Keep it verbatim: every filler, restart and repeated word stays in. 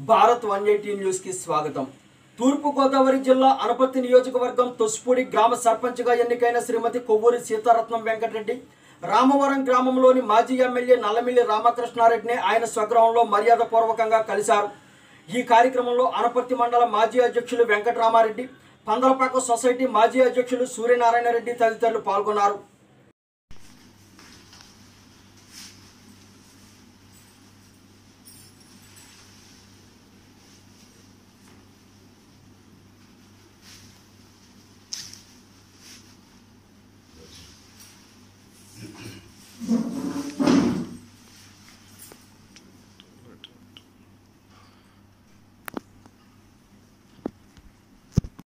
Bharat one eighty news కి స్వాగతం। తూర్పు గోదావరి జిల్లా అనపర్తి నియోజకవర్గం తొస్పూడి గ్రామ సర్పంచ్గా ఎన్నికైన శ్రీమతి కొవ్వూరి సీతారత్నం వెంకటరెడ్డి రామవరం గ్రామంలోని మాజీ ఎమ్మెల్యే నల్లమిల్లి రామకృష్ణారెడ్డిని ఆయన స్వగృహంలో మర్యాదపూర్వకంగా కలిశారు। ఈ కార్యక్రమంలో అనపర్తి మండల మాజీ అధ్యక్షులు వెంకటరామారెడ్డి, పందలపాక సొసైటీ మాజీ అధ్యక్షులు సూర్యనారాయణ రెడ్డి తదితరులు పాల్గొన్నారు।